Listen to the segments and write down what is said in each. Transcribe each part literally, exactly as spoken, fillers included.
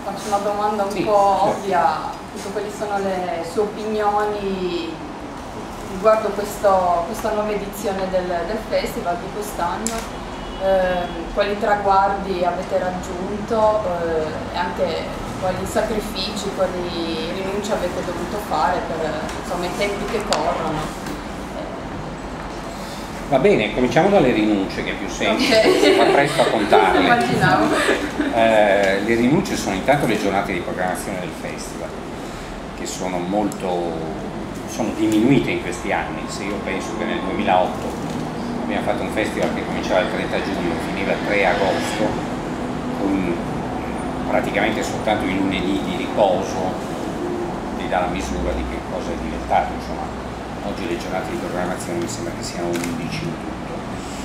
faccio una domanda un sì, po' certo. ovvia, quali sono le sue opinioni riguardo questo, questa nuova edizione del, del festival di quest'anno? Eh, quali traguardi avete raggiunto eh, e anche quali sacrifici, quali rinunce avete dovuto fare per insomma, i tempi che corrono? Va bene, cominciamo dalle rinunce, che è più semplice, Okay. si fa presto a contarle. Immaginavo. Eh, le rinunce sono intanto le giornate di programmazione del festival, che sono molto, sono diminuite in questi anni. Se io penso che nel duemilaotto abbiamo fatto un festival che cominciava il trenta giugno e finiva il tre agosto, con praticamente soltanto i lunedì di riposo, vi dà la misura di che cosa è diventato, insomma. Oggi le giornate di programmazione mi sembra che siano undici in tutto.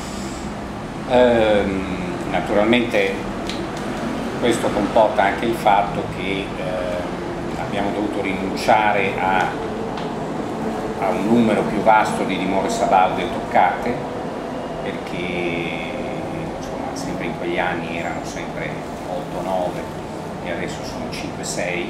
Ehm, naturalmente questo comporta anche il fatto che eh, abbiamo dovuto rinunciare a, a un numero più vasto di dimore sabaude toccate, perché insomma, sempre in quegli anni erano sempre otto nove e adesso sono cinque sei.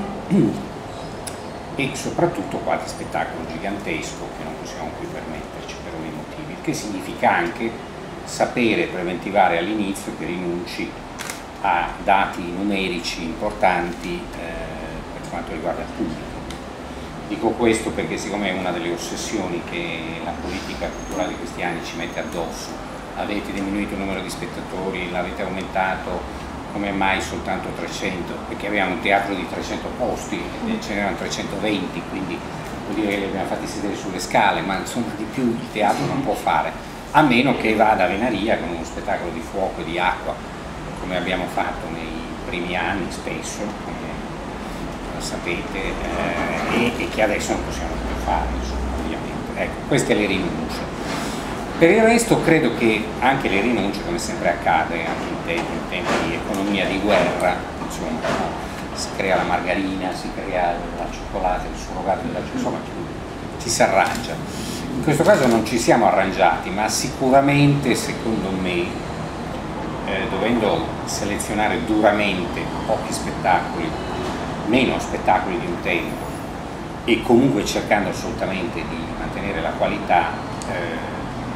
E soprattutto qualche spettacolo gigantesco che non possiamo più permetterci per ovvi motivi, il che significa anche sapere preventivare all'inizio che rinunci a dati numerici importanti eh, per quanto riguarda il pubblico. Dico questo perché siccome è una delle ossessioni che la politica culturale di questi anni ci mette addosso, avete diminuito il numero di spettatori, l'avete aumentato, come mai soltanto trecento? Perché avevamo un teatro di trecento posti e ce n'erano trecentoventi, quindi vuol dire che li abbiamo fatti sedere sulle scale, ma insomma di più il teatro non può fare, a meno che vada a Venaria con uno spettacolo di fuoco e di acqua, come abbiamo fatto nei primi anni spesso, come sapete, eh, e, e che adesso non possiamo più fare, insomma, ovviamente. Ecco, queste le rinunce. Per il resto credo che anche le rinunce, come sempre accade, anche in tempi, in tempi di economia di guerra, insomma, si crea la margarina, si crea la cioccolata, il surrogato della cioccolata, insomma ci si arrangia. In questo caso non ci siamo arrangiati, ma sicuramente, secondo me, eh, dovendo selezionare duramente pochi spettacoli, meno spettacoli di un tempo, e comunque cercando assolutamente di mantenere la qualità, eh,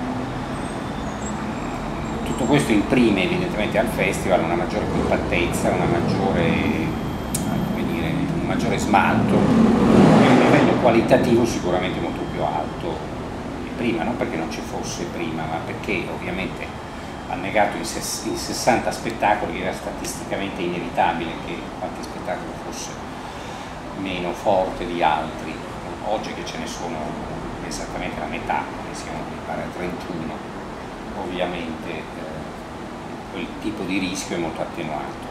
tutto questo imprime evidentemente al festival una maggiore compattezza, una maggiore, come dire, un maggiore smalto, e un livello qualitativo sicuramente molto più alto di prima, non perché non ci fosse prima, ma perché ovviamente annegato in, ses in sessanta spettacoli era statisticamente inevitabile che qualche spettacolo fosse meno forte di altri. Oggi che ce ne sono esattamente la metà, ne siamo mi pare a trentuno, ovviamente eh, quel tipo di rischio è molto attenuato.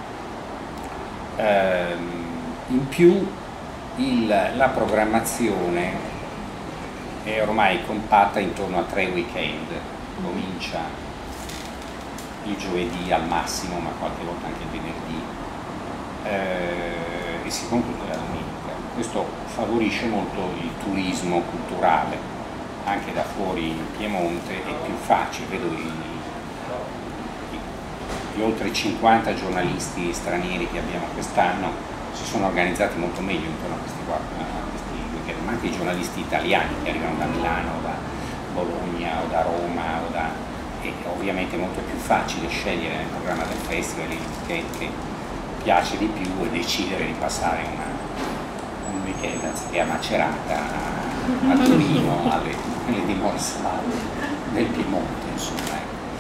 Ehm, in più il, la programmazione è ormai compatta intorno a tre weekend, comincia il giovedì al massimo, ma qualche volta anche il venerdì, eh, e si conclude la domenica. Questo favorisce molto il turismo culturale, anche da fuori in Piemonte è più facile. Vedo i, i, gli oltre cinquanta giornalisti stranieri che abbiamo quest'anno si sono organizzati molto meglio intorno a questi, a questi weekend, ma anche i giornalisti italiani che arrivano da Milano, da Bologna o da Roma o da, e ovviamente è molto più facile scegliere nel programma del festival il weekend che piace di più e decidere di passare una, un weekend anziché a Macerata, a, a Torino, alle, alle dimore sabaude del Piemonte, insomma.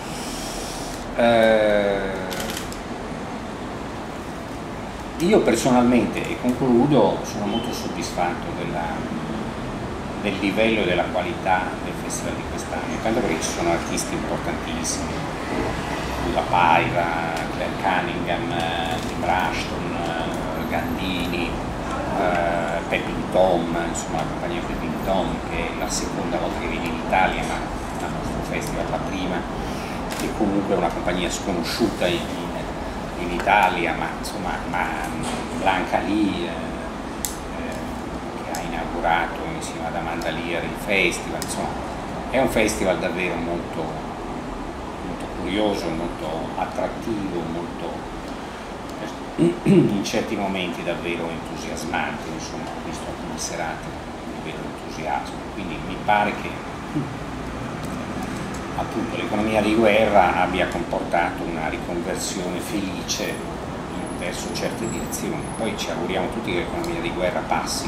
Eh, io personalmente, e concludo, sono molto soddisfatto della, del livello e della qualità del festival di quest'anno, intanto perché ci sono artisti importantissimi, Luda Paira, Claire Cunningham, Tim Rushton, Gandini, eh, Pepping Tom, insomma la compagnia Pepping Tom, che è la seconda volta che viene in Italia, ma al nostro festival la prima, e comunque è una compagnia sconosciuta in, in, in Italia, ma insomma ma Blanca Lee, eh, eh, che ha inaugurato insieme ad Amanda Lear il festival, insomma è un festival davvero molto curioso, molto attrattivo, molto in certi momenti davvero entusiasmante, insomma, ho visto alcune serate di vero entusiasmo, quindi mi pare che appunto l'economia di guerra abbia comportato una riconversione felice verso certe direzioni. Poi ci auguriamo tutti che l'economia di guerra passi,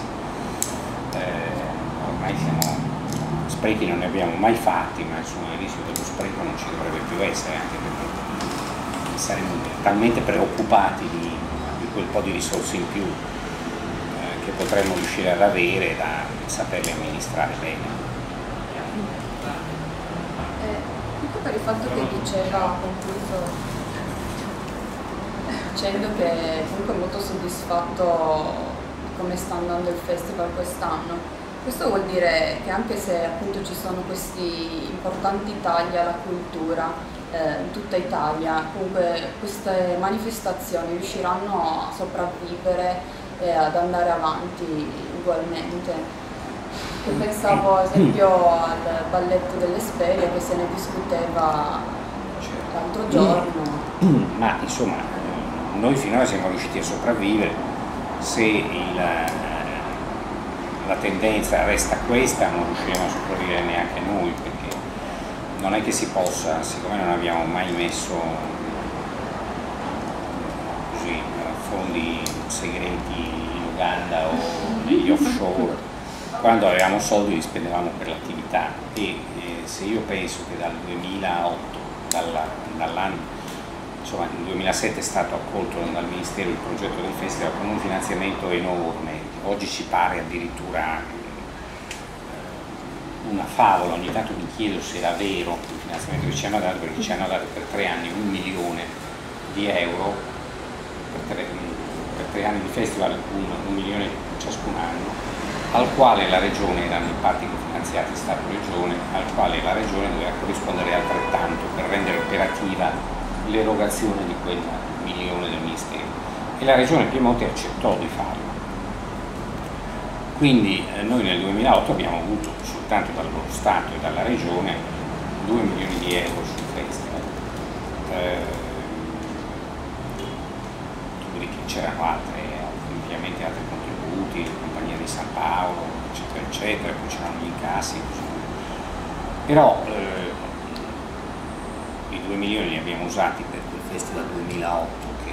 eh, ormai siamo, sprechi non ne abbiamo mai fatti, ma insomma il rischio dello spreco non ci dovrebbe più essere, anche perché saremo talmente preoccupati di, di quel po' di risorse in più eh, che potremmo riuscire ad avere da saperle amministrare bene. Tutto per il fatto che diceva, ha concluso dicendo che comunque è molto soddisfatto di come sta andando il festival quest'anno. Questo vuol dire che anche se appunto ci sono questi importanti tagli alla cultura eh, in tutta Italia, comunque queste manifestazioni riusciranno a sopravvivere e ad andare avanti ugualmente. Io pensavo ad esempio al balletto dell'Esperia che se ne discuteva l'altro giorno. Ma insomma, noi finora siamo riusciti a sopravvivere, se il, la tendenza resta questa non riusciremo a sopravvivere neanche noi, perché non è che si possa, siccome non abbiamo mai messo così fondi segreti in Uganda o negli offshore, quando avevamo soldi li spendevamo per l'attività e eh, se io penso che dal duemilaotto, dalla, dall'anno, insomma nel duemilasette è stato accolto dal Ministero il progetto del festival con un finanziamento enorme, oggi ci pare addirittura una favola, ogni tanto mi chiedo se era vero il finanziamento che ci hanno dato, perché ci hanno dato per tre anni un milione di euro, per tre, per tre anni di festival un, un milione ciascun anno, al quale la regione, erano in parte cofinanziati Stato-Regione, al quale la regione doveva corrispondere altrettanto per rendere operativa l'erogazione di quel milione del Ministero. E la regione Piemonte accettò di farlo. Quindi eh, noi nel duemilaotto abbiamo avuto soltanto dal loro Stato e dalla regione due milioni di euro sul festival. Eh, dopodiché c'erano altre, ovviamente altri contributi, la Compagnia di San Paolo, eccetera, eccetera, poi c'erano gli incassi. Però eh, i due milioni li abbiamo usati per quel festival duemilaotto che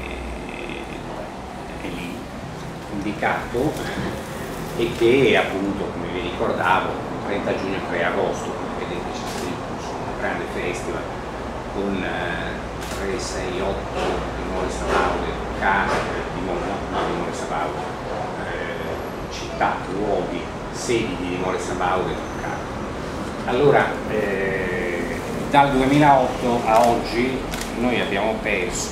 è lì indicato e che appunto, come vi ricordavo, trenta giugno e tre agosto, vedete c'è scritto, insomma, un grande festival con tre, sei, otto dimore Sabaude, case, dimore, no, dimore Sabaude, eh, città, luoghi, sedi di dimore Sabaude, case. Allora, eh, dal duemilaotto a oggi noi abbiamo perso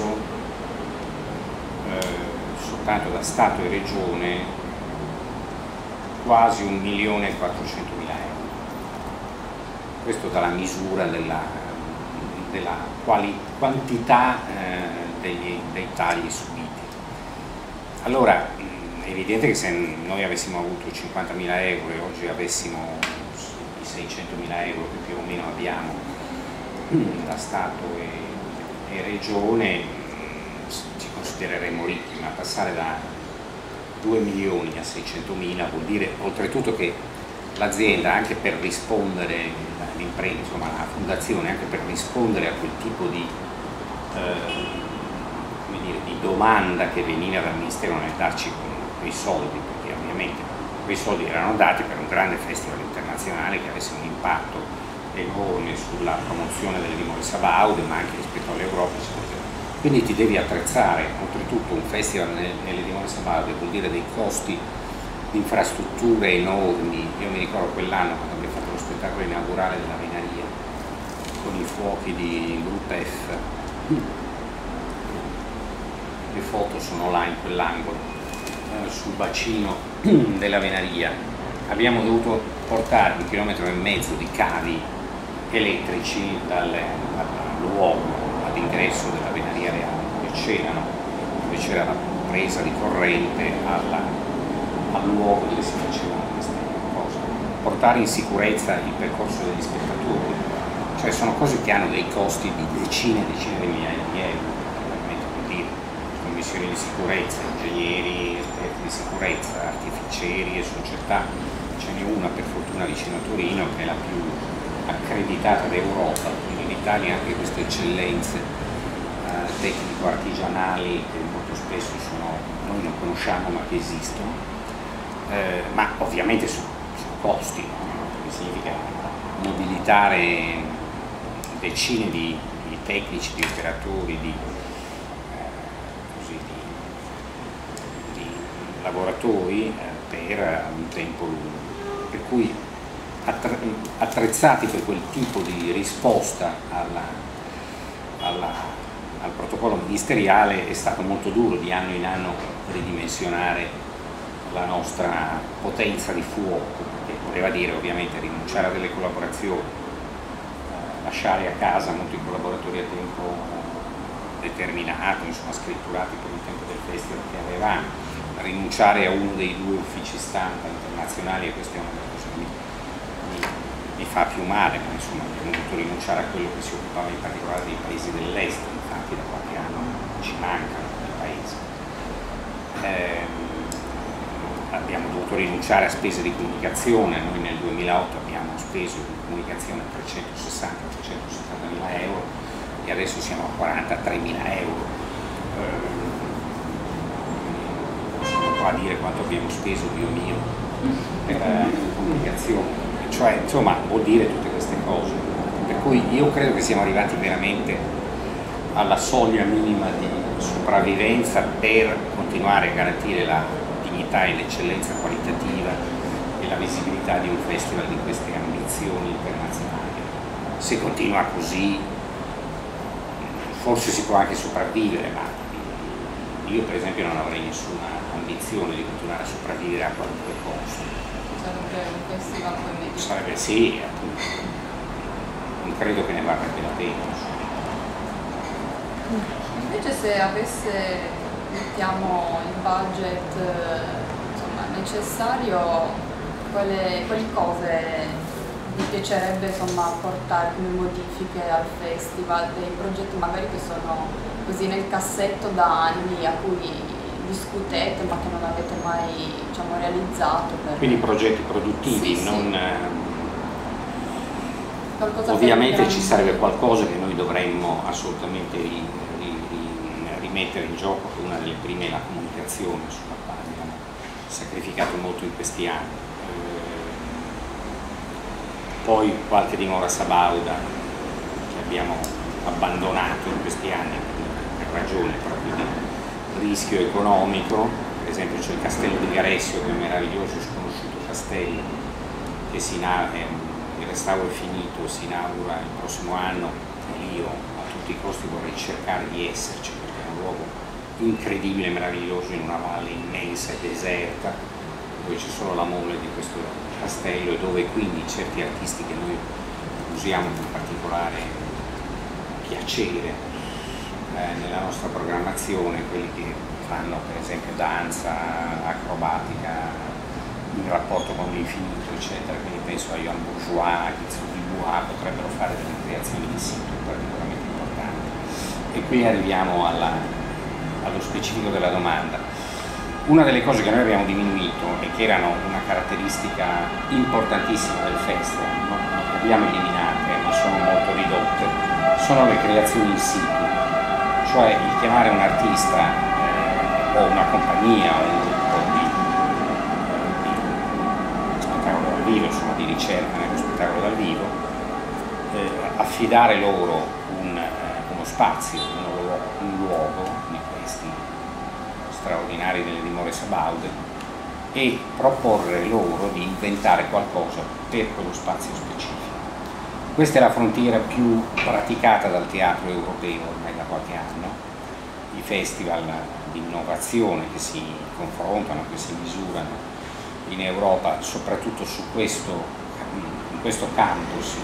eh, soltanto da Stato e Regione quasi un milione e quattrocentomila euro. Questo dà la misura della, della quali, quantità eh, degli, dei tagli subiti. Allora, è evidente che se noi avessimo avuto cinquantamila euro e oggi avessimo i seicentomila euro che più o meno abbiamo da Stato e, e Regione, ci considereremmo ricchi, ma passare da due milioni a seicentomila vuol dire oltretutto che l'azienda, anche per rispondere, l'impresa, insomma la fondazione, anche per rispondere a quel tipo di, eh, come dire, di domanda che veniva dal Ministero nel darci quei soldi, perché ovviamente quei soldi erano dati per un grande festival internazionale che avesse un impatto enorme sulla promozione delle dimore Sabaude, ma anche rispetto all'Europa, eccetera. Quindi ti devi attrezzare, oltretutto un festival nelle dimore Sabaude vuol dire dei costi di infrastrutture enormi. Io mi ricordo quell'anno quando abbiamo fatto lo spettacolo inaugurale della Venaria con i fuochi di Gruppo F, le foto sono là in quell'angolo, eh, sul bacino della Venaria. Abbiamo dovuto portare un chilometro e mezzo di cavi elettrici dal, dal luogo all'ingresso della Venaria Reale, dove c'erano, dove c'era la presa di corrente alla, al luogo dove si facevano queste cose. Portare in sicurezza il percorso degli spettatori, cioè sono cose che hanno dei costi di decine e decine di migliaia di euro, veramente vuol dire, commissioni di sicurezza, ingegneri, esperti di sicurezza, artificieri e società. Ce n'è una per fortuna vicino a Torino che è la più accreditata d'Europa, quindi in Italia anche queste eccellenze eh, tecnico-artigianali che molto spesso sono, noi non conosciamo ma che esistono, eh, ma ovviamente sono, sono costi, no? Perché significa mobilitare decine di, di tecnici, di operatori, di, eh, così, di, di lavoratori eh, per un tempo lungo. Per cui attrezzati per quel tipo di risposta alla, alla, al protocollo ministeriale è stato molto duro di anno in anno ridimensionare la nostra potenza di fuoco, perché voleva dire ovviamente rinunciare a delle collaborazioni, eh, lasciare a casa molti collaboratori a tempo determinato, insomma scritturati per il tempo del festival che avevamo, rinunciare a uno dei due uffici stampa internazionali, e questa è una delle cose che mi, mi, mi fa più male, ma insomma abbiamo dovuto rinunciare a quello che si occupava in particolare dei paesi dell'est, infatti da qualche anno ci mancano quei paesi. Eh, abbiamo dovuto rinunciare a spese di comunicazione, noi nel duemilaotto abbiamo speso in comunicazione trecentosessanta trecentosettanta mila euro e adesso siamo a quarantatré mila euro. Eh, a dire quanto abbiamo speso, Dio mio, per la comunicazione, cioè insomma vuol dire tutte queste cose, per cui io credo che siamo arrivati veramente alla soglia minima di sopravvivenza per continuare a garantire la dignità e l'eccellenza qualitativa e la visibilità di un festival di queste ambizioni internazionali. Se continua così forse si può anche sopravvivere, ma io per esempio non avrei nessuna ambizione di continuare a sopravvivere a qualunque costo. Sarebbe un festival poi medio. Sarebbe sì, appunto. Non credo che ne varrebbe la pena. Invece se avesse, mettiamo, il budget insomma, necessario, quali, quali cose mi piacerebbe insomma, portare come modifiche al festival, dei progetti magari che sono così nel cassetto da anni, a cui discutete ma che non avete mai diciamo, realizzato. Per... Quindi progetti produttivi, sì, non... Sì. Ovviamente ci sarebbe qualcosa che noi dovremmo assolutamente ri, ri, ri, rimettere in gioco, che una delle prime è la comunicazione, sulla quale abbiamo sacrificato molto in questi anni. Poi qualche dimora sabauda che abbiamo abbandonato in questi anni per ragione proprio di rischio economico. Per esempio c'è il castello di Garessio, che è un meraviglioso sconosciuto castello, che si il restauro è finito, si inaugura il prossimo anno, e io a tutti i costi vorrei cercare di esserci, perché è un luogo incredibile, meraviglioso, in una valle immensa e deserta, dove c'è solo la mole di questo castello e dove quindi certi artisti che noi usiamo con particolare piacere eh, nella nostra programmazione, quelli che fanno per esempio danza, acrobatica in rapporto con l'infinito eccetera, quindi penso a Johan Bourgeois, a Guizzo Dubois, potrebbero fare delle creazioni di sito particolarmente importanti. E qui arriviamo alla, allo specifico della domanda. Una delle cose che noi abbiamo diminuito e che erano una caratteristica importantissima del festival, non, non abbiamo eliminate ma sono molto ridotte, sono le creazioni in situ, cioè il chiamare un artista eh, o una compagnia o un gruppo di, di spettacolo dal vivo, insomma di ricerca nello spettacolo dal vivo, eh, affidare loro un, uno spazio, uno, un luogo di questi straordinari delle dimore sabaude e proporre loro di inventare qualcosa per quello spazio specifico. Questa è la frontiera più praticata dal teatro europeo ormai da qualche anno. I festival di innovazione che si confrontano, che si misurano in Europa, soprattutto su questo, in questo campo si,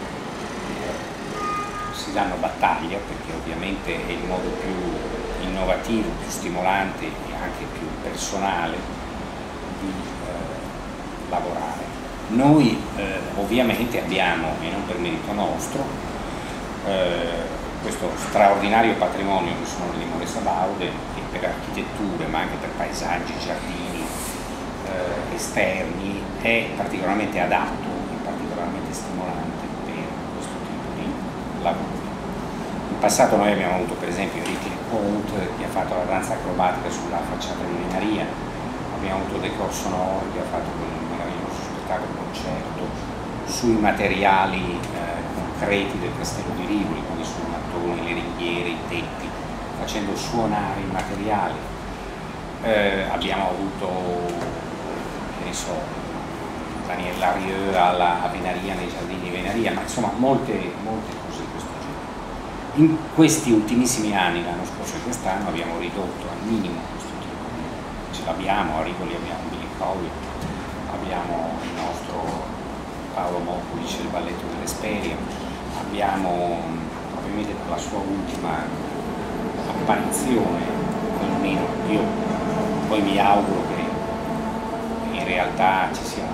si danno battaglia, perché ovviamente è il modo più innovativo, più stimolante e anche più personale di eh, lavorare. Noi eh, ovviamente abbiamo, e non per merito nostro, eh, questo straordinario patrimonio che sono le dimore sabaude, che per architetture ma anche per paesaggi, giardini eh, esterni è particolarmente adatto e particolarmente stimolante per questo tipo di lavoro. In passato noi abbiamo avuto per esempio Ricky LeCompte che ha fatto la danza acrobatica sulla facciata di Venaria, abbiamo avuto Decor Sonore che ha fatto quel meraviglioso spettacolo concerto sui materiali eh, concreti del castello di Rivoli, quindi sui mattoni, le ringhiere, i tetti, facendo suonare i materiali. Eh, abbiamo avuto, che ne so, Daniel Larieux alla a Venaria, nei giardini di Venaria, ma insomma molte, molte cose di questo genere. In questi ultimissimi anni, l'anno scorso e quest'anno, abbiamo ridotto al minimo questo tipo di... ce l'abbiamo, a Rivoli abbiamo Billy Cowley, abbiamo il nostro Paolo Mokulic del Balletto dell'Esperia, abbiamo probabilmente per la sua ultima apparizione, almeno io poi mi auguro che in realtà ci sia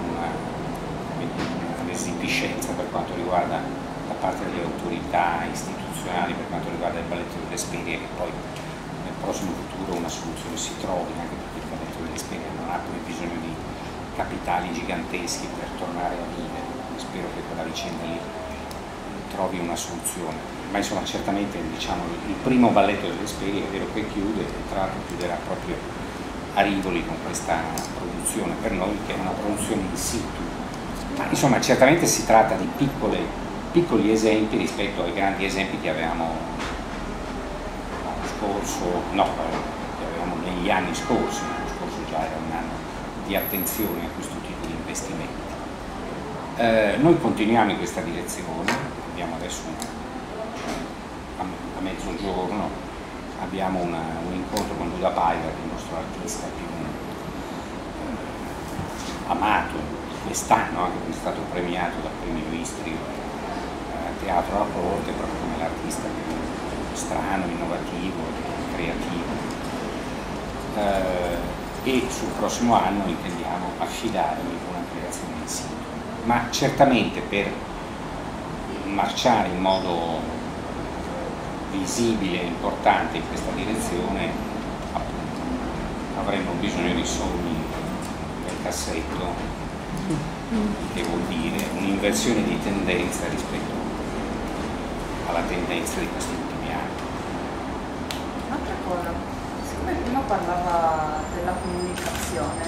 un'esipiscenza per quanto riguarda da parte delle autorità istituzionali per quanto riguarda il Balletto dell'Esperia, che poi nel prossimo futuro una soluzione si trovi, anche perché il Balletto dell'Esperia non ha poi bisogno di capitali giganteschi per tornare a vivere. Spero che quella vicenda lì trovi una soluzione, ma insomma certamente diciamo, il primo Balletto dell'Esperia è vero che chiude, e tra l'altro chiuderà proprio a Rivoli con questa produzione per noi che è una produzione in situ, ma insomma certamente si tratta di piccole, piccoli esempi rispetto ai grandi esempi che avevamo l'anno scorso, no, che avevamo negli anni scorsi, l'anno scorso già era un anno di attenzione a questo tipo di investimenti. Eh, noi continuiamo in questa direzione, abbiamo adesso a, a mezzogiorno abbiamo una, un incontro con Luda Paiva, che è il nostro artista più eh, amato di quest'anno, anche che è stato premiato dal premio Istrio a Teatro alla Corte proprio come l'artista più strano, innovativo, creativo. Eh, e sul prossimo anno intendiamo affidargli una creazione in situ, ma certamente per marciare in modo visibile e importante in questa direzione appunto, avremo bisogno di sogni nel cassetto, che vuol dire un'inversione di tendenza rispetto alla tendenza di questi ultimi anni. Un'altra cosa, siccome prima parlava della comunicazione,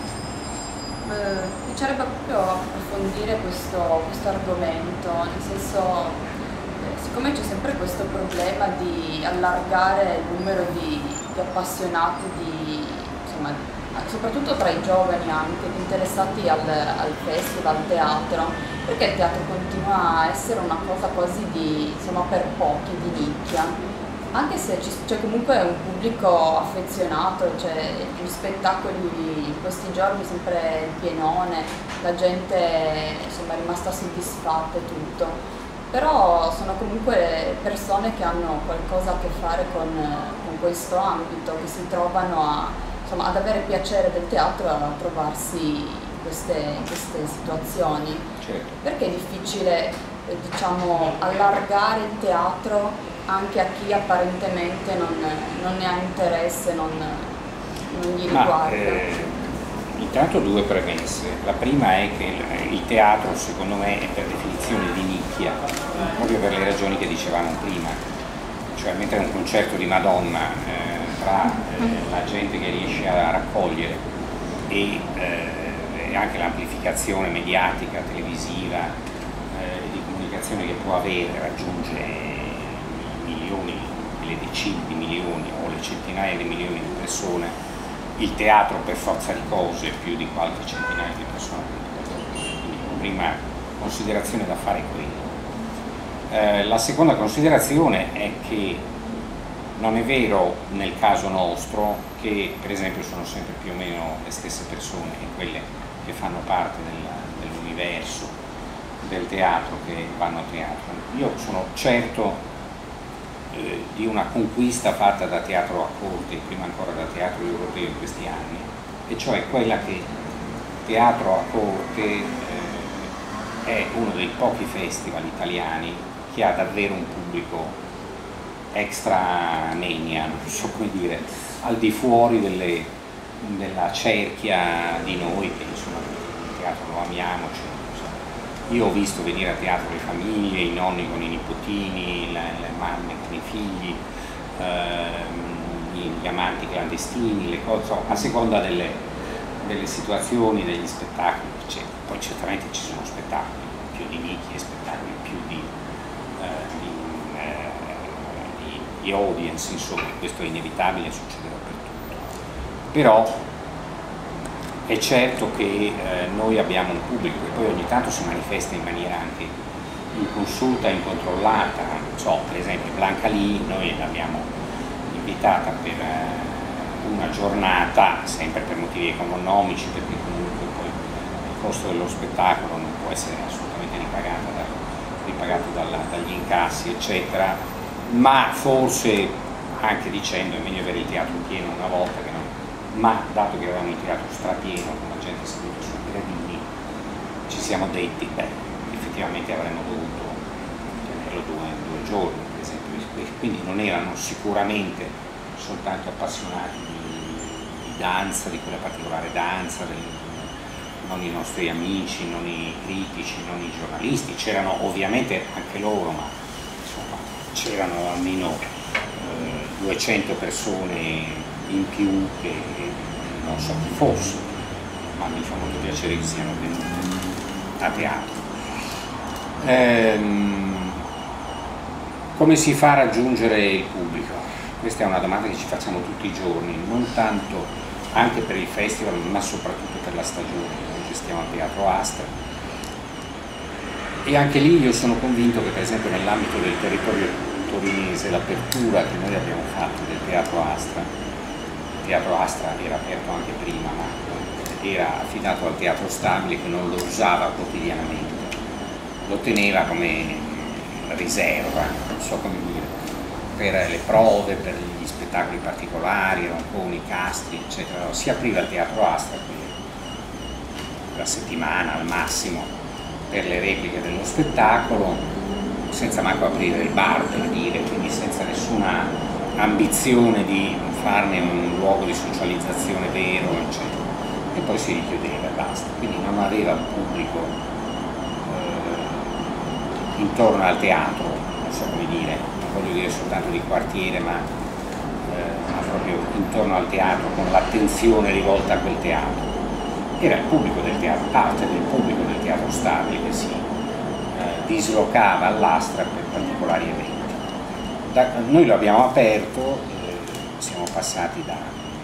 eh, mi piacerebbe proprio approfondire questo, questo argomento, nel senso, eh, siccome c'è sempre questo problema di allargare il numero di, di appassionati, di, insomma, soprattutto tra i giovani anche, di interessati al, al festival, al teatro, perché il teatro continua a essere una cosa quasi di, insomma, per pochi, di nicchia. Anche se c'è comunque un pubblico affezionato, cioè gli spettacoli in questi giorni sempre il pienone, la gente insomma, è rimasta soddisfatta e tutto, però sono comunque persone che hanno qualcosa a che fare con, con questo ambito, che si trovano a, insomma, ad avere piacere del teatro e a trovarsi in queste, in queste situazioni. Certo. Perché è difficile eh, diciamo, allargare il teatro anche a chi apparentemente non, non ne ha interesse, non, non gli riguarda? Ma, eh, intanto due premesse. La prima è che il, il teatro secondo me è per definizione di nicchia, proprio per le ragioni che dicevamo prima. Cioè mentre un concerto di Madonna eh, tra eh, la gente che riesce a raccogliere e eh, anche l'amplificazione mediatica, televisiva eh, e di comunicazione che può avere raggiunge milioni, le decine di milioni o le centinaia di milioni di persone, il teatro per forza di cose più di qualche centinaia di persone. Quindi la prima considerazione da fare è quella. Eh, la seconda considerazione è che non è vero nel caso nostro che per esempio sono sempre più o meno le stesse persone, quelle che fanno parte del, dell'universo del teatro, che vanno a teatro. Io sono certo di una conquista fatta da teatro a corte e prima ancora da teatro europeo in questi anni, e cioè quella che teatro a corte eh, è uno dei pochi festival italiani chi ha davvero un pubblico extra mania, non so come dire, al di fuori delle, della cerchia di noi che insomma il teatro lo amiamo. Cioè, io ho visto venire a teatro le famiglie, i nonni con i nipotini, le, le mamme con i figli, ehm, gli amanti clandestini, le cose, a seconda delle, delle situazioni, degli spettacoli, eccetera. Poi certamente ci sono spettacoli più di nicchie e spettacoli più di, eh, di, eh, di, di audience, insomma, questo è inevitabile, succede dappertutto. Però è certo che eh, noi abbiamo un pubblico che poi ogni tanto si manifesta in maniera anche inconsulta, incontrollata. Non so, per esempio Blanca Lì noi l'abbiamo invitata per eh, una giornata, sempre per motivi economici, perché comunque poi il costo dello spettacolo non può essere assolutamente ripagato, da, ripagato dalla, dagli incassi, eccetera, ma forse anche dicendo è meglio avere il teatro pieno una volta che non. Ma dato che avevamo il teatro strapieno con la gente seduta sui gradini, ci siamo detti, beh, effettivamente avremmo dovuto tenerlo due, due giorni, per esempio, quindi non erano sicuramente soltanto appassionati di, di danza, di quella particolare danza, del, non i nostri amici, non i critici, non i giornalisti, c'erano ovviamente anche loro, ma insomma c'erano almeno eh, duecento persone in più che non so chi fosse, ma mi fa molto piacere che siano venuti a teatro. Ehm, come si fa a raggiungere il pubblico? Questa è una domanda che ci facciamo tutti i giorni, non tanto anche per il festival, ma soprattutto per la stagione. Noi gestiamo al Teatro Astra e anche lì io sono convinto che per esempio nell'ambito del territorio torinese l'apertura che noi abbiamo fatto del Teatro Astra, il Teatro Astra era aperto anche prima, ma era affidato al Teatro Stabile che non lo usava quotidianamente, lo teneva come riserva, non so come dire, per le prove, per gli spettacoli particolari, ronconi, castri, eccetera. Si apriva il Teatro Astra la settimana al massimo per le repliche dello spettacolo, senza manco aprire il bar, per dire, quindi senza nessuna ambizione di farne un luogo di socializzazione vero, eccetera. E poi si richiudeva e basta, quindi non aveva un pubblico eh, intorno al teatro, non so come dire, non voglio dire soltanto di quartiere, ma, eh, ma proprio intorno al teatro, con l'attenzione rivolta a quel teatro. Era il pubblico del teatro, parte del pubblico del Teatro Stabile che si eh, dislocava all'Astra per particolari eventi. Da, noi lo abbiamo aperto, eh, siamo passati da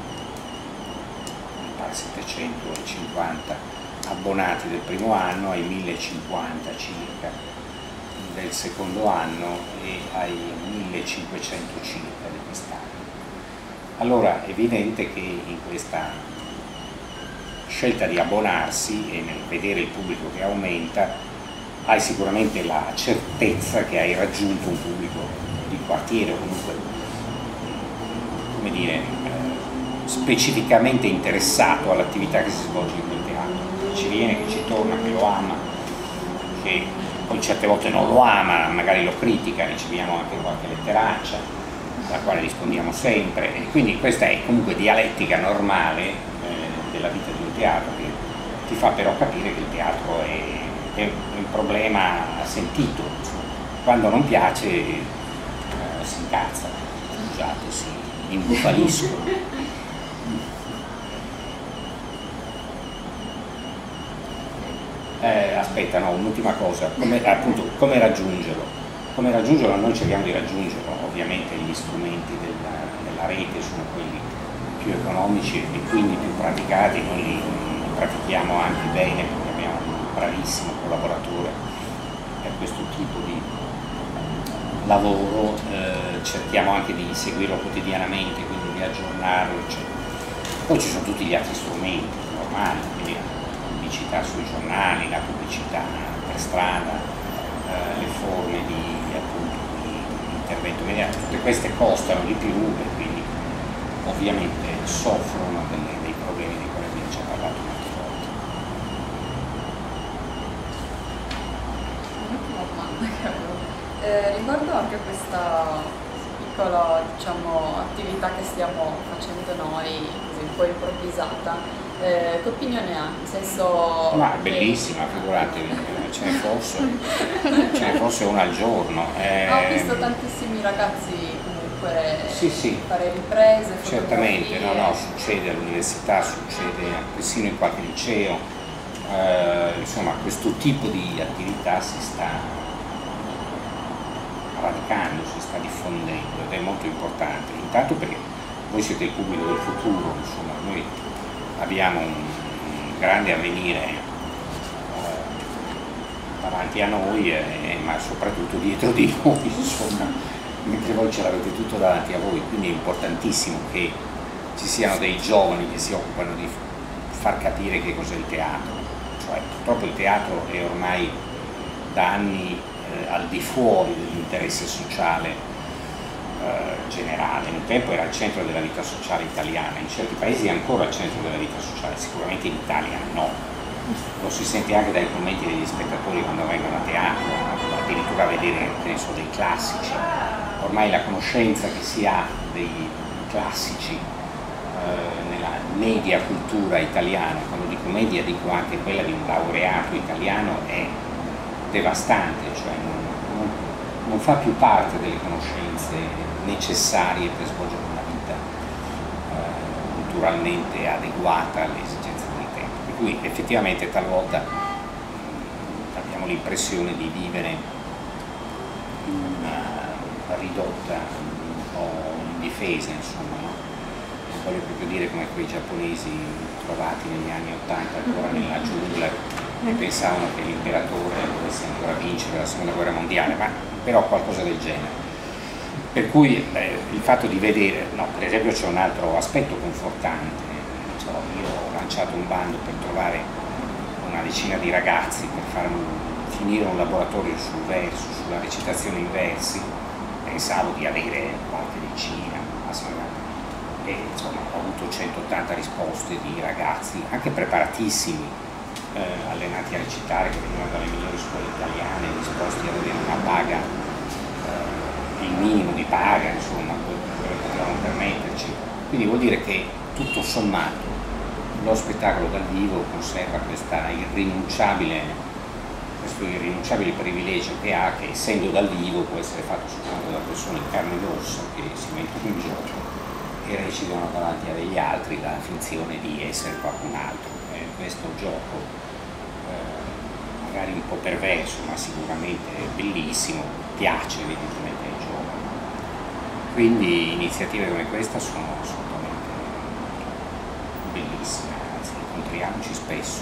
settecentocinquanta abbonati del primo anno ai millecinquanta circa del secondo anno e ai millecinquecento circa di quest'anno. Allora è evidente che in questa scelta di abbonarsi e nel vedere il pubblico che aumenta hai sicuramente la certezza che hai raggiunto un pubblico di quartiere o comunque, come dire, eh, specificamente interessato all'attività che si svolge in quel teatro, che ci viene, che ci torna, che lo ama, che poi certe volte non lo ama, magari lo critica, riceviamo anche qualche letteraccia, alla quale rispondiamo sempre, e quindi questa è comunque dialettica normale eh, della vita di un teatro, che ti fa però capire che il teatro è, è un problema sentito, insomma. Quando non piace eh, si incazza, scusate, si imbufaliscono. Eh, aspetta, no, un'ultima cosa, come, appunto, come raggiungerlo? Come raggiungerlo? Noi cerchiamo di raggiungerlo, ovviamente gli strumenti della, della rete sono quelli più economici e quindi più praticati, noi li, li pratichiamo anche bene perché abbiamo un bravissimo collaboratore per questo tipo di lavoro, eh, cerchiamo anche di seguirlo quotidianamente, quindi di aggiornarlo, eccetera. Poi ci sono tutti gli altri strumenti normali, quindi la pubblicità sui giornali, la pubblicità per strada, eh, le forme di, appunto, di intervento mediatico, tutte queste costano di più e quindi ovviamente soffrono delle, dei problemi di cui abbiamo già parlato molte volte. Un'ultima domanda, Carlo. Eh, riguardo anche questa piccola, diciamo, attività che stiamo facendo noi, così un po' improvvisata, eh, che opinione ha? Nel senso... Ma è bellissima, figuratevi, ce ne fosse, ce ne fosse una al giorno. Eh... Ho visto tantissimi ragazzi comunque sì, sì, fare riprese, certamente, no, no, succede all'università, succede persino in qualche liceo, eh, insomma questo tipo di attività si sta radicando, si sta diffondendo ed è molto importante, intanto perché voi siete il pubblico del futuro, insomma, noi abbiamo un, un grande avvenire eh, davanti a noi, eh, ma soprattutto dietro di noi, insomma, mentre voi ce l'avete tutto davanti a voi, quindi è importantissimo che ci siano dei giovani che si occupano di far capire che cos'è il teatro, cioè purtroppo il teatro è ormai da anni eh, al di fuori dell'interesse sociale eh, generale. Un tempo era al centro della vita sociale italiana, in certi paesi è ancora al centro della vita sociale, sicuramente in Italia no. Lo si sente anche dai commenti degli spettatori quando vengono a teatro, addirittura a vedere, che ne so, dei classici. Ormai la conoscenza che si ha dei classici eh, nella media cultura italiana, quando dico media dico anche quella di un laureato italiano, è devastante, cioè non, non, non fa più parte delle conoscenze necessarie per svolgere una vita eh, culturalmente adeguata alle esigenze del tempo. Per cui effettivamente talvolta mh, abbiamo l'impressione di vivere in una ridotta, un po' indifesa, insomma, no? Non voglio proprio dire come quei giapponesi trovati negli anni Ottanta ancora nella giungla e pensavano che l'imperatore dovesse ancora vincere la seconda guerra mondiale, ma però qualcosa del genere. Per cui eh, il fatto di vedere, no, per esempio c'è un altro aspetto confortante, cioè, io ho lanciato un bando per trovare una decina di ragazzi per fare un, finire un laboratorio sul verso, sulla recitazione in versi, pensavo di avere qualche decina, e insomma ho avuto centottanta risposte di ragazzi, anche preparatissimi, Eh, allenati a recitare, che venivano dalle migliori scuole italiane, disposti ad avere una paga, eh, il minimo di paga, insomma, quello che potevano permetterci. Quindi vuol dire che tutto sommato lo spettacolo dal vivo conserva questa irrinunciabile, questo irrinunciabile privilegio che ha, che essendo dal vivo può essere fatto soltanto da persone in carne ed ossa che si mettono in gioco e recitano davanti a degli altri la finzione di essere qualcun altro. Eh, questo gioco magari un po' perverso, ma sicuramente bellissimo, piace evidentemente ai giovani. Quindi iniziative come questa sono assolutamente bellissime, anzi incontriamoci spesso.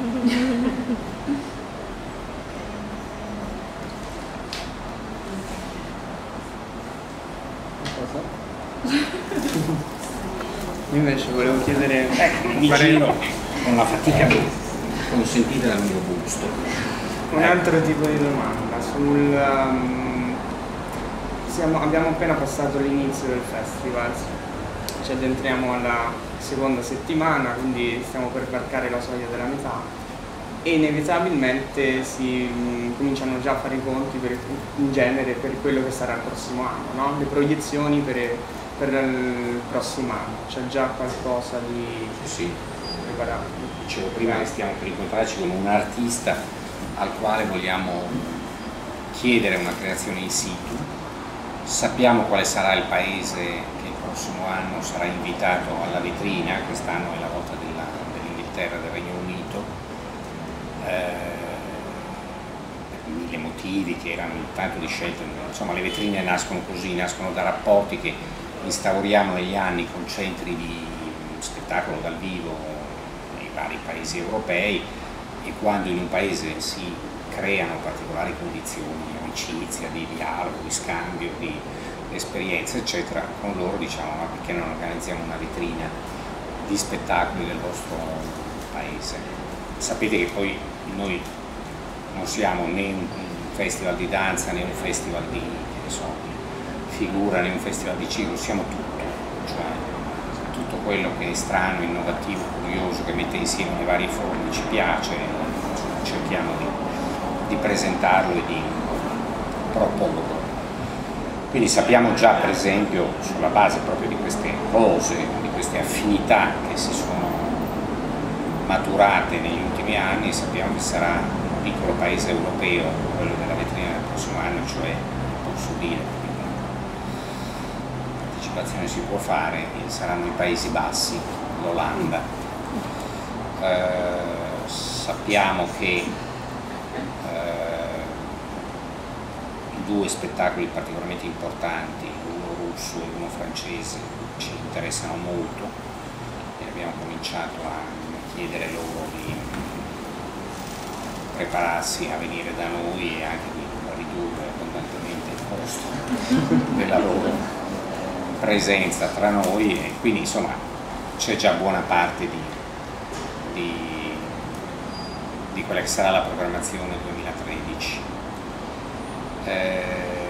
Io invece volevo chiedere... Ecco, mi giro con la fatica consentita dal mio gusto. Un altro tipo di domanda, sul, um, siamo, abbiamo appena passato l'inizio del festival, ci addentriamo alla seconda settimana, quindi stiamo per varcare la soglia della metà e inevitabilmente si um, cominciano già a fare i conti per, in genere per quello che sarà il prossimo anno, no? Le proiezioni per, per il prossimo anno, c'è già qualcosa di sì, preparato? Dicevo prima che stiamo per incontrarci con un artista al quale vogliamo chiedere una creazione in situ. Sappiamo quale sarà il paese che il prossimo anno sarà invitato alla vetrina, quest'anno è la volta dell'Inghilterra, del Regno Unito, eh, per mille motivi che erano tanto di scelte, insomma le vetrine nascono così, nascono da rapporti che instauriamo negli anni con centri di spettacolo dal vivo nei vari paesi europei, e quando in un paese si creano particolari condizioni di amicizia, di dialogo, di scambio, di esperienze, eccetera, con loro diciamo ma perché non organizziamo una vetrina di spettacoli del vostro paese. Sapete che poi noi non siamo né un festival di danza, né un festival di, che so, di figura, né un festival di circo, siamo tutto, cioè tutto quello che è strano, innovativo, curioso, che mette insieme le varie forme, ci piace, cerchiamo di, di presentarlo e di, propongono. Quindi sappiamo già, per esempio, sulla base proprio di queste cose, di queste affinità che si sono maturate negli ultimi anni, sappiamo che sarà un piccolo paese europeo, quello della vetrina del prossimo anno, cioè, posso dire, l'anticipazione si può fare, saranno i Paesi Bassi, l'Olanda. Eh, sappiamo che due spettacoli particolarmente importanti, uno russo e uno francese, ci interessano molto e abbiamo cominciato a chiedere loro di prepararsi a venire da noi e anche di ridurre abbondantemente il costo della loro presenza tra noi, e quindi insomma c'è già buona parte di, di, di quella che sarà la programmazione duemilatredici. Eh,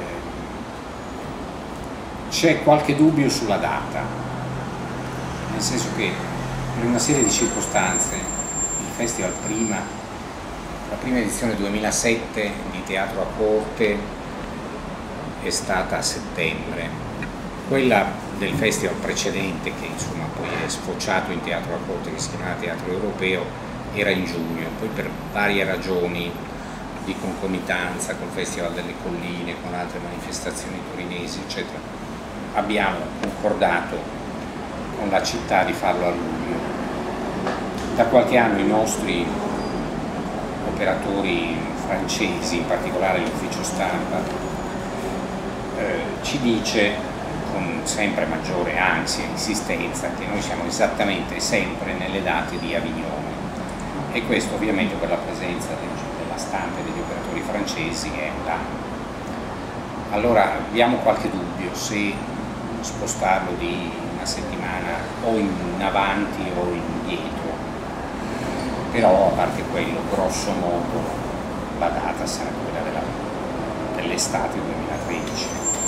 c'è qualche dubbio sulla data, nel senso che per una serie di circostanze il festival prima, la prima edizione duemilasette di Teatro a Corte è stata a settembre, quella del festival precedente, che insomma poi è sfociato in Teatro a Corte, che si chiamava Teatro Europeo, era in giugno. Poi per varie ragioni di concomitanza col Festival delle Colline, con altre manifestazioni torinesi, eccetera, abbiamo concordato con la città di farlo a luglio. Da qualche anno i nostri operatori francesi, in particolare l'ufficio stampa, eh, ci dice con sempre maggiore ansia e insistenza che noi siamo esattamente sempre nelle date di Avignone, e questo ovviamente per la presenza del la stampa e degli operatori francesi è un danno. Allora abbiamo qualche dubbio se spostarlo di una settimana o in avanti o indietro, però a parte quello, grosso modo la data sarà quella dell'estate duemilatredici.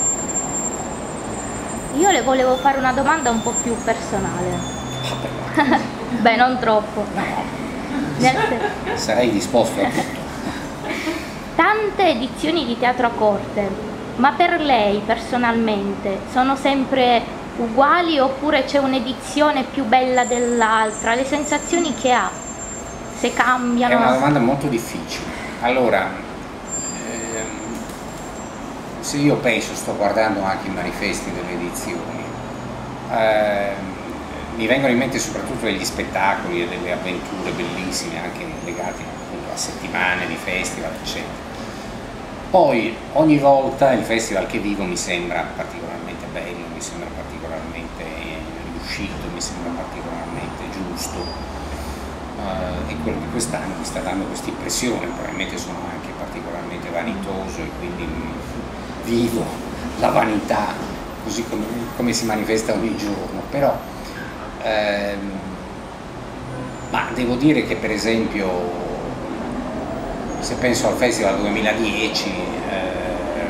Io le volevo fare una domanda un po' più personale. Ah, beh, non troppo. No, sarei disposto a tutto. Tante edizioni di Teatro a Corte, ma per lei personalmente sono sempre uguali oppure c'è un'edizione più bella dell'altra? Le sensazioni che ha, se cambiano? È una domanda molto difficile. Allora, ehm, se io penso, sto guardando anche i manifesti delle edizioni, ehm, mi vengono in mente soprattutto degli spettacoli e delle avventure bellissime, anche legate appunto a settimane di festival, eccetera. Poi ogni volta il festival che vivo mi sembra particolarmente bello, mi sembra particolarmente riuscito, mi sembra particolarmente giusto, uh, e quello di quest'anno mi sta dando questa impressione. Probabilmente sono anche particolarmente vanitoso e quindi vivo la vanità così come, come si manifesta ogni giorno, però ehm, ma devo dire che per esempio se penso al Festival duemiladieci eh,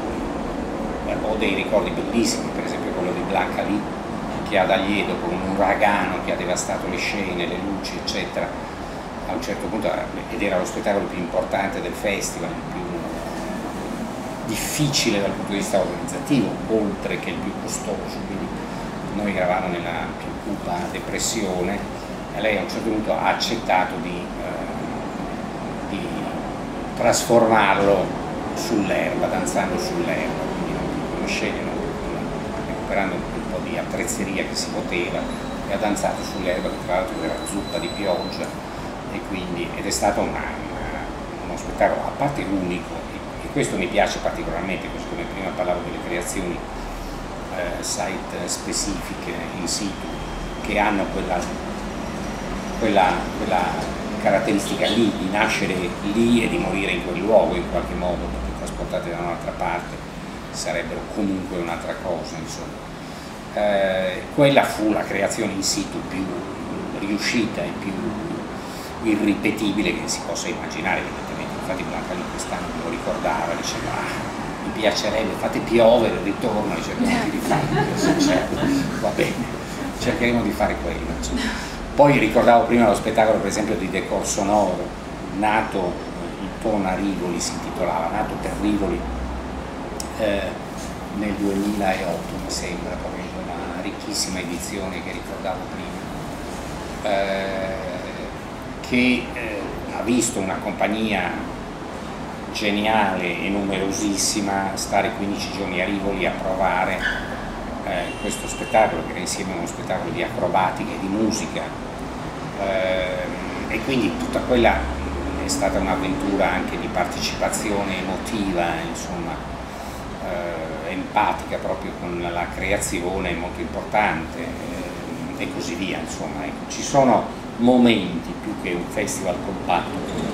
ho dei ricordi bellissimi, per esempio quello di Blanca Lì, che ad Aliedo con un uragano che ha devastato le scene, le luci eccetera, a un certo punto, ed era lo spettacolo più importante del festival, il più difficile dal punto di vista organizzativo, oltre che il più costoso, quindi noi eravamo nella più cupa depressione e lei a un certo punto ha accettato di, eh, di trasformarlo sull'erba, danzando sull'erba, quindi non con scene, non, recuperando un po' di attrezzeria che si poteva, e ha danzato sull'erba, che tra l'altro era zuppa di pioggia, e quindi, ed è stato una, una, uno spettacolo a parte unico, e, e questo mi piace particolarmente, così come prima parlavo delle creazioni eh, site specifiche in situ, che hanno quella, quella, quella caratteristica lì, di nascere lì e di morire in quel luogo in qualche modo, perché trasportate da un'altra parte sarebbero comunque un'altra cosa, insomma. Eh, quella fu la creazione in situ più riuscita e più irripetibile che si possa immaginare, evidentemente. Infatti Blanca Lì quest'anno me lo ricordava, diceva ah, mi piacerebbe, fate piovere il ritorno, diceva non ti rifai, certo, va bene, cercheremo di fare quello, insomma. Poi ricordavo prima lo spettacolo per esempio di Decor Sonoro, nato, il tono a Rivoli si intitolava, nato per Rivoli eh, nel duemilaotto mi sembra, proprio una ricchissima edizione che ricordavo prima, eh, che eh, ha visto una compagnia geniale e numerosissima stare quindici giorni a Rivoli a provare eh, questo spettacolo, che era insieme a uno spettacolo di acrobatica e di musica, eh, e quindi tutta quella è stata un'avventura anche di partecipazione emotiva, insomma, eh, empatica proprio con la creazione, molto importante, eh, e così via, insomma. Ecco, ci sono momenti più che un festival compatto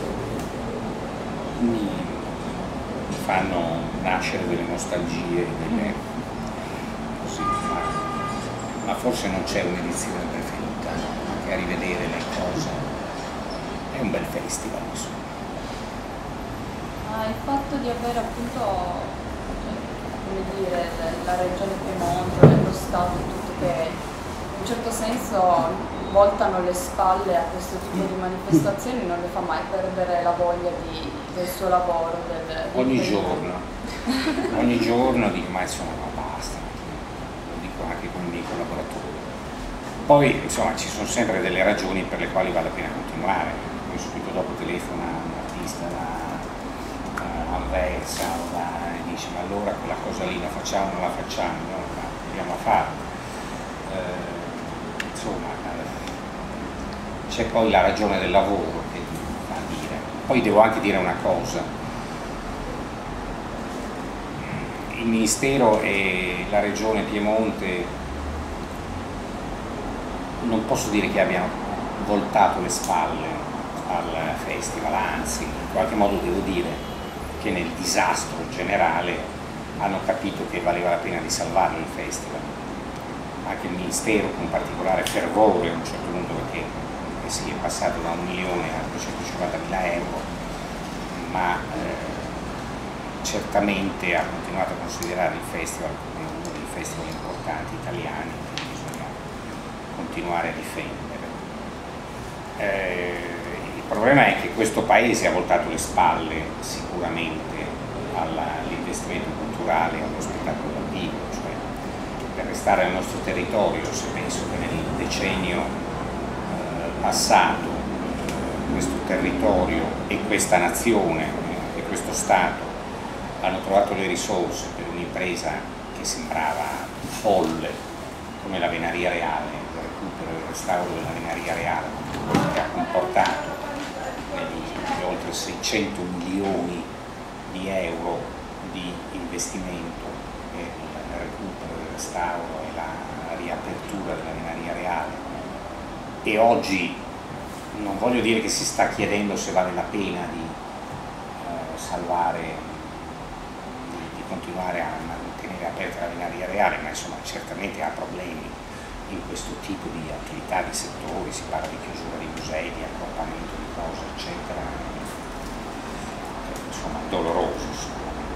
Mi, mi fanno nascere delle nostalgie, delle, così, ma, ma forse non c'è un'edizione preferita, anche a rivedere le cose è un bel festival, insomma. Ah, il fatto di avere appunto, come dire, la regione Piemonte, lo Stato, tutto che in un certo senso voltano le spalle a questo tipo di manifestazioni, non le fa mai perdere la voglia di, del suo lavoro. Del, del ogni giorno, ogni giorno dico, ma insomma no, basta, lo dico anche con i miei collaboratori. Poi insomma ci sono sempre delle ragioni per le quali vale la pena continuare. Poi subito dopo telefona un artista da uh, Anversa e dice, ma allora quella cosa lì la facciamo o non la facciamo? No, ma proviamo a farla. Uh, insomma, c'è poi la ragione del lavoro che fa dire. Poi devo anche dire una cosa: il Ministero e la Regione Piemonte non posso dire che abbiano voltato le spalle al festival, anzi in qualche modo devo dire che nel disastro generale hanno capito che valeva la pena di salvare il festival. Anche il Ministero con particolare fervore a un certo punto, perché si è passato da un milione a duecentocinquantamila euro, ma eh, certamente ha continuato a considerare il festival come uno dei festival importanti italiani che bisogna continuare a difendere. Eh, il problema è che questo paese ha voltato le spalle sicuramente all'investimento culturale, allo spettacolo dal vivo, cioè per restare al nostro territorio, se penso che nel decennio passato questo territorio e questa nazione e questo Stato hanno trovato le risorse per un'impresa che sembrava folle come la Venaria Reale, il recupero e il restauro della Venaria Reale, che ha comportato negli oltre seicento milioni di euro di investimento per il recupero, il restauro e la riapertura della Venaria Reale. E oggi non voglio dire che si sta chiedendo se vale la pena di eh, salvare, di, di continuare a mantenere aperta la Venaria Reale, ma insomma certamente ha problemi in questo tipo di attività, di settori, si parla di chiusura di musei, di accorpamento di cose, eccetera. Eh, insomma, doloroso sicuramente.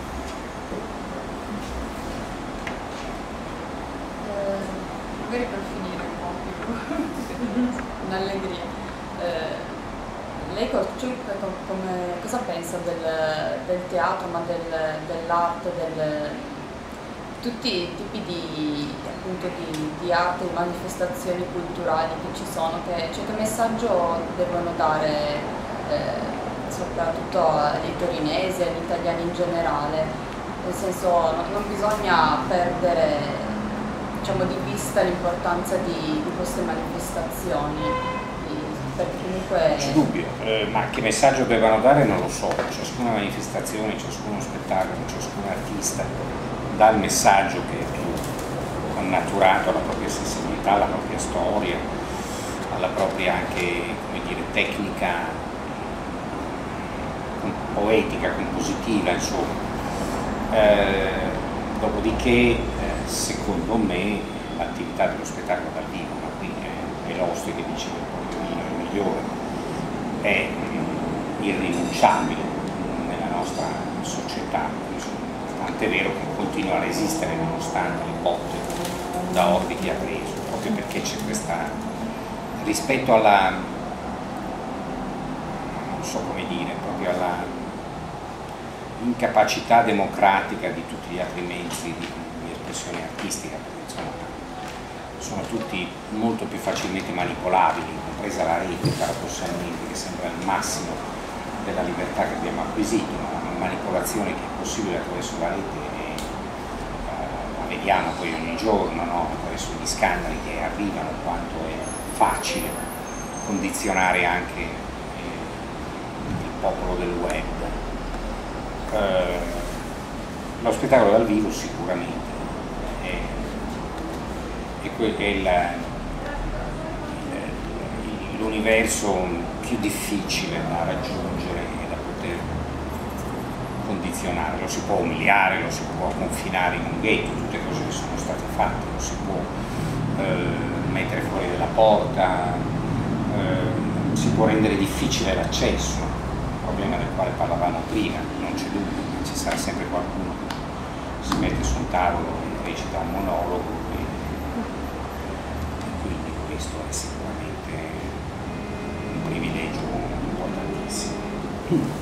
Eh, magari per finire un po' più un'allegria. Eh, lei come, cosa pensa del, del teatro, ma del, dell'arte, del, tutti i tipi di, appunto, di, di arte, di manifestazioni culturali che ci sono, che, cioè, che messaggio devono dare eh, soprattutto ai torinesi, agli italiani in generale? Nel senso, no, non bisogna perdere, diciamo, di vista l'importanza di, di queste manifestazioni, perché comunque... C'è dubbio, eh, ma che messaggio devono dare non lo so. Ciascuna manifestazione, ciascuno spettacolo, ciascun artista dà il messaggio che è più connaturato alla propria sensibilità, alla propria storia, alla propria anche, come dire, tecnica poetica, compositiva, insomma. Eh, dopodiché, eh, secondo me, l'attività dello spettacolo dal vivo, ma qui è, è l'oste che dice che il vino è il migliore, è mh, irrinunciabile nella nostra società, tant'è vero che continua a resistere nonostante il botte da orbiti ha preso, proprio perché c'è questa, rispetto alla, non so come dire, proprio alla incapacità democratica di tutti gli altri mezzi di, di espressione artistica, perché insomma sono tutti molto più facilmente manipolabili, compresa la rete paradossalmente, che sembra il massimo della libertà che abbiamo acquisito, ma una manipolazione che è possibile attraverso la rete e, uh, la vediamo poi ogni giorno, no? Attraverso gli scandali che arrivano, quanto è facile condizionare anche eh, il popolo del web. Uh, lo spettacolo dal vivo sicuramente è, è, è l'universo più difficile da raggiungere e da poter condizionare. Lo si può umiliare, lo si può confinare in un ghetto, tutte cose che sono state fatte, lo si può eh, mettere fuori dalla porta, eh, si può rendere difficile l'accesso, problema del quale parlavamo prima, non c'è dubbio, ma ci sarà sempre qualcuno che si mette su un tavolo e recita un monologo e, e quindi questo è sicuramente un privilegio importantissimo.